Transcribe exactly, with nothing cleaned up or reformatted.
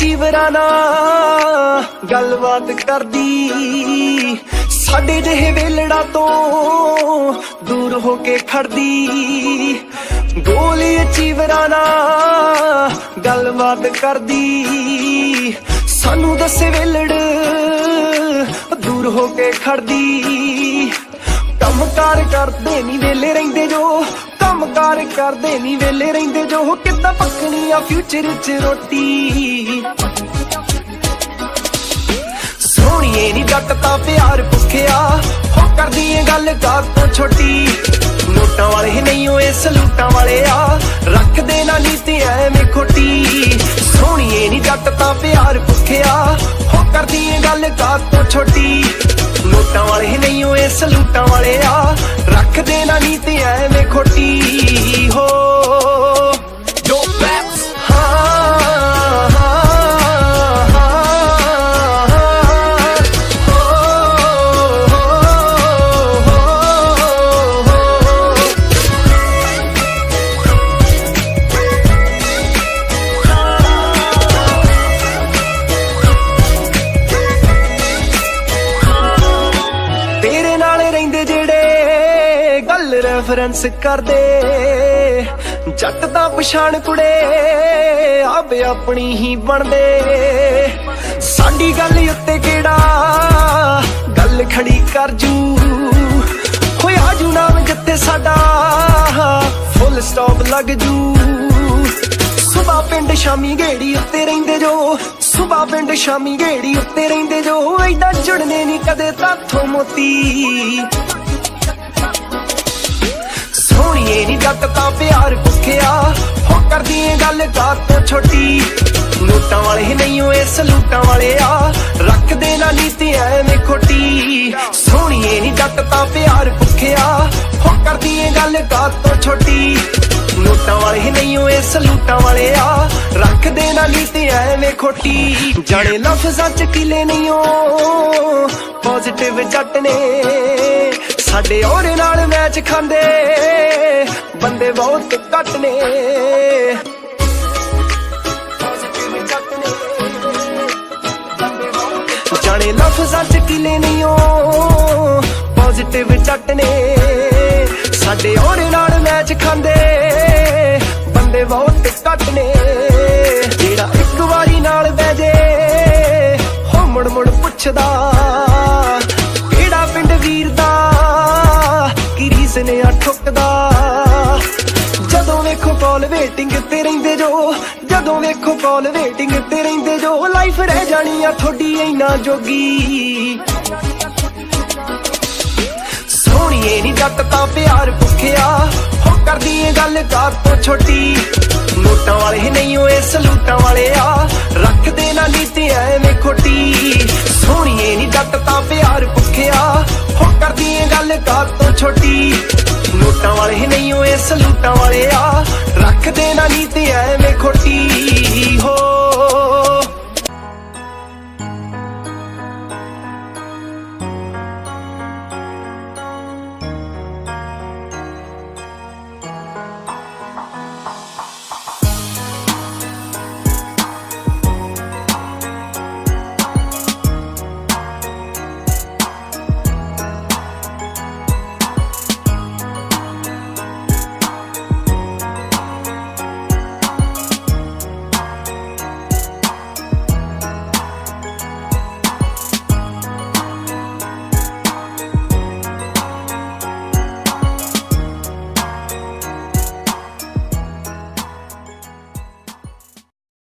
ਅਚੀਵਰਾਂ ਨਾਲ ਗੱਲਬਾਤ ਕਰਦੀ, ਸਾਡੇ ਜਿਹੇ ਵੇਲੜਾ ਤੋਂ ਦੂਰ ਹੋ ਕੇ ਖੜਦੀ। ਗੋਲੀ ਅਚੀਵਰਾਂ ਨਾਲ ਗੱਲਬਾਤ ਕਰਦੀ, ਸਾਨੂੰ ਦੱਸੇ ਵੇਲੜ ਦੂਰ ਹੋ ਕੇ ਖੜਦੀ। ਕੰਮ ਕਾਰ ਕਰਦੇ ਨੀ ਵੇਲੇ ਰਹਿੰਦੇ ਜੋ, ਕੰਮ ਕਾਰ ਕਰਦੇ ਨੀ ਵੇਲੇ ਰਹਿੰਦੇ ਜੋ, ਕਿੱਦਾਂ ਪੱਕਣੀ ਆ ਫਿਊਚਰ ਚ ਰੋਟੀ। ਸੋਹਣੀਏ ਨੀ ਜੱਟ ਤਾਂ ਪਿਆਰ ਭੁੱਖਿਆ, ਹੋ ਕਰਦੀ ਏ ਗੱਲ ਕਾਰ ਤੋਂ ਛੋਟੀ। ਨੋਟਾਂ ਵਾਲੇ ਨਹੀਂ ਓਏ ਸਲੂਟਾਂ ਵਾਲੇ ਆ, ਰੱਖਦੇ ਨਾ ਨੀਤੀ ਐਵੇਂ ਖੋਟੀ। ਸੋਹਣੀਏ ਨੀ ਜੱਟ ਤਾਂ ਪਿਆਰ ਭੁੱਖਿਆ, ਹੋ ਕਰਦੀ ਏ ਗੱਲ ਕਾਰ ਤੋਂ ਛੋਟੀ। ਨੋਟਾਂ ਵਾਲੇ ਨਹੀਂ ਓਏ ਸਲੂਟਾਂ ਵਾਲੇ ਆ, ਰੱਖਦੇ ਨਾ ਨੀਤੀ ਐਵੇਂ ਖੋਟੀ। ਹੋ ਜੋ ਬੈਕਸ ਰੈਫਰੈਂਸ ਕਰਦੇ, ਜੱਟ ਦਾ ਪਛਾਣ ਕੁੜੇ ਆਪ ਆਪਣੀ ਹੀ ਬਣਦੇ। ਸਾਡੀ ਗੱਲ ਉੱਤੇ ਕਿਹੜਾ ਗੱਲ ਖੜੀ ਕਰ ਜੂ, ਹੋਏ ਆਜੂ ਨਾਮ ਜਿੱਤੇ ਸਾਡਾ ਫੁੱਲ ਸਟਾਪ ਲੱਗ ਜੂ। ਸੁਬਾ ਪਿੰਡ ਸ਼ਾਮੀ ਗੇੜੀ ਉੱਤੇ ਰਹਿੰਦੇ ਜੋ, ਸੁਬਾ ਪਿੰਡ ਸ਼ਾਮੀ ਗੇੜੀ ਉੱਤੇ ਰਹਿੰਦੇ ਜੋ, ਏਦਾਂ ਜੁੜਨੇ ਨੀ ਕਦੇ ਤਾਥੋਂ ਮੋਤੀ। ਸੋਹਣੀਏ ਨੀ ਜੱਟ ਤਾਂ ਪਿਆਰ ਭੁੱਖਿਆ, ਹੋ ਕਰਦੀ ਏ ਗੱਲ ਕਾਰ ਤੋਂ ਛੋਟੀ। ਨੋਟਾਂ ਵਾਲੇ ਨਹੀਂ ਓਏ ਸਲੂਟਾਂ ਵਾਲੇ ਆ, ਰੱਖਦੇ ਨਾ ਨੀਤੀ ਐਵੇਂ ਖੋਟੀ। ਸੋਹਣੀਏ ਨੀ ਜੱਟ ਤਾਂ ਪਿਆਰ ਭੁੱਖਿਆ, ਹੋ ਕਰਦੀ ਏ ਗੱਲ ਕਾਰ ਤੋਂ ਛੋਟੀ। ਨੋਟਾਂ ਵਾਲੇ ਨਹੀਂ ਓਏ ਸਲੂਟਾਂ ਵਾਲੇ ਆ, ਰੱਖਦੇ ਨਾ ਨੀਤੀ ਐਵੇਂ ਖੋਟੀ। ਜਾਣੇ ਲਫ਼ਜ਼ਾਂ ਚ ਕਿਲੇ ਨਹੀਂ ਓ ਪੋਜ਼ਿਟਿਵ ਜੱਟ ਨੇ, ਸਾਡੇ ਉਹਦੇ ਨਾਲ ਮੈਚ ਖਾਂਦੇ ਬੰਦੇ ਬਹੁਤ ਘੱਟ ਨੇ। ਜਾਣੇ ਲਫ਼ਜ਼ਾਂ ਚ ਕਿਲੇ ਨਹੀਂ ਓ ਪੋਜ਼ਿਟਿਵ ਜੱਟ ਨੇ, ਸਾਡੇ ਉਹਦੇ ਨਾਲ ਮੈਚ ਖਾਂਦੇ ਬੰਦੇ ਬਹੁਤ ਘੱਟ ਨੇ। ਜਿਹੜਾ ਇੱਕ ਵਾਰੀ ਨਾਲ ਬਹਿ ਜੇ ਹੋ ਮੁੜ ਮੁੜ ਪੁੱਛਦਾ, ਕਿਹੜਾ ਪਿੰਡ ਵੀਰ ਦਾ ਕੀ ਰੀਸ ਨੇ ਆ ਠੁੱਕਦਾ। ਜਦੋਂ ਵੇਖੋ ਕਾਲ ਵੇਟਿੰਗ ਤੇ ਰਹਿੰਦੇ ਜੋ, ਜਦੋਂ ਵੇਖੋ ਕਾਲ ਵੇਟਿੰਗ ਤੇ ਰਹਿੰਦੇ ਜੋ, ਲਾਈਫ ਰਹਿ ਜਾਣੀ ਆ ਥੋਡੀ ਇੰਨਾ ਜੋਗੀ। ਸੋਹਣੀਏ ਨੀ ਜੱਟ ਤਾਂ ਪਿਆਰ ਭੁੱਖਿਆ, ਹੋ ਕਰਦੀ ਏ ਗੱਲ ਕਾਰ ਤੋਂ ਛੋਟੀ। ਨੋਟਾਂ ਵਾਲੇ ਨਹੀਂ ਓਏ ਸਲੂਟਾਂ ਵਾਲੇ ਆ, ਰੱਖਦੇ ਨਾ ਨੀਤੀ ਐਵੇਂ ਖੋਟੀ। ਸੋਹਣੀਏ ਨੀ ਜੱਟ ਤਾਂ ਪਿਆਰ ਭੁੱਖਿਆ, ਹੋ ਕਰਦੀ ਏ ਗੱਲ ਕਾਰ ਤੋਂ ਛੋਟੀ। ਨੋਟਾਂ ਵਾਲੇ ਨਹੀਂ ਓਏ ਸਲੂਟਾਂ ਵਾਲੇ ਆ, ਰੱਖਦੇ ਨਾ ਨੀਤੀ ਐਵੇਂ ਖੋਟੀ। ਹੋ